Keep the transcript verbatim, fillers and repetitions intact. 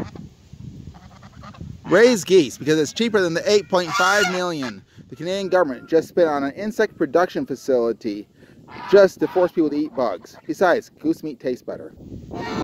Raise geese because it's cheaper than the eight point five million the Canadian government just spent on an insect production facility just to force people to eat bugs. Besides, goose meat tastes better.